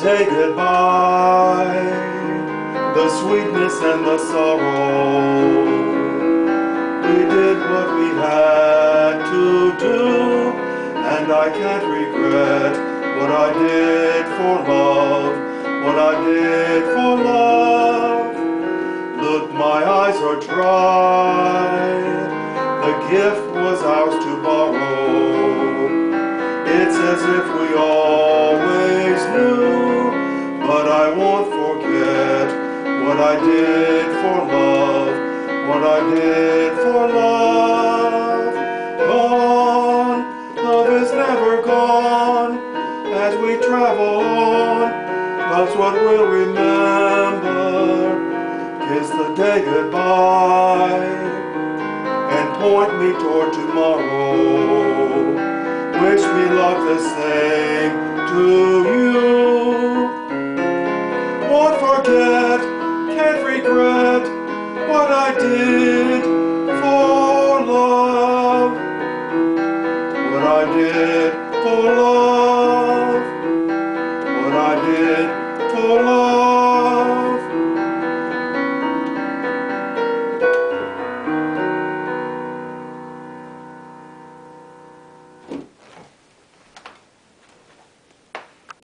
day goodbye, the sweetness and the sorrow. We did what we had to do, and I can't regret what I did for love, what I did for love. Look, my eyes are dry, the gift was ours to borrow. It's as if we always knew, but I won't forget what I did for love, what I did for love. Gone, love is never gone, as we travel on, that's what we'll remember, kiss the day goodbye, and point me toward tomorrow. Wish me luck the same to you. Won't forget, can't regret what I did for love. What I did for love. What I did